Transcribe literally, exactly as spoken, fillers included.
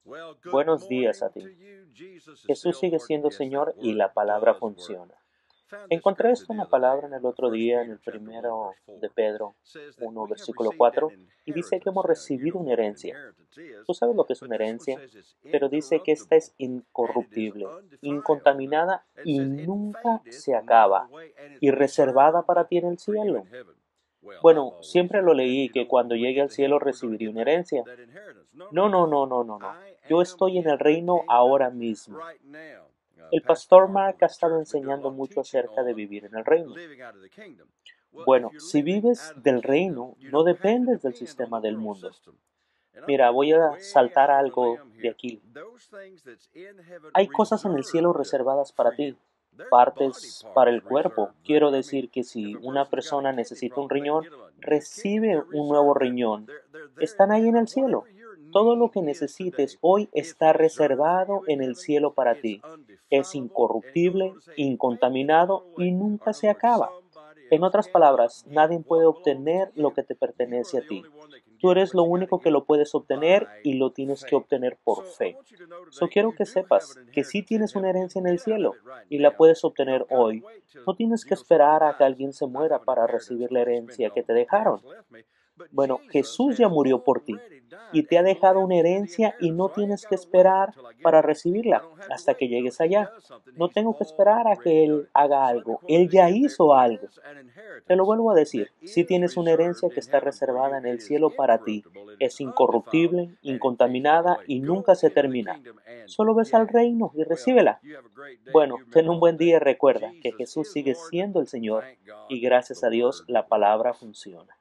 Buenos días a ti. Jesús sigue siendo Señor y la palabra funciona. Encontré esto en la palabra en el otro día, en el primero de Pedro uno, versículo cuatro, y dice que hemos recibido una herencia. Tú sabes lo que es una herencia, pero dice que esta es incorruptible, incontaminada y nunca se acaba, y reservada para ti en el cielo. Bueno, siempre lo leí que cuando llegue al cielo recibiría una herencia. No, no, no, no, no, no. Yo estoy en el reino ahora mismo. El pastor Mark ha estado enseñando mucho acerca de vivir en el reino. Bueno, si vives del reino, no dependes del sistema del mundo. Mira, voy a saltar algo de aquí. Hay cosas en el cielo reservadas para ti, partes para el cuerpo. Quiero decir que si una persona necesita un riñón, recibe un nuevo riñón. Están ahí en el cielo. Todo lo que necesites hoy está reservado en el cielo para ti. Es incorruptible, incontaminado y nunca se acaba. En otras palabras, nadie puede obtener lo que te pertenece a ti. Tú eres lo único que lo puedes obtener y lo tienes que obtener por fe. So quiero que sepas que sí tienes una herencia en el cielo y la puedes obtener hoy. No tienes que esperar a que alguien se muera para recibir la herencia que te dejaron. Bueno, Jesús ya murió por ti y te ha dejado una herencia y no tienes que esperar para recibirla hasta que llegues allá. No tengo que esperar a que Él haga algo. Él ya hizo algo. Te lo vuelvo a decir, si tienes una herencia que está reservada en el cielo para ti, es incorruptible, incontaminada y nunca se termina. Solo ves al reino y recíbela. Bueno, ten un buen día y recuerda que Jesús sigue siendo el Señor y gracias a Dios la palabra funciona.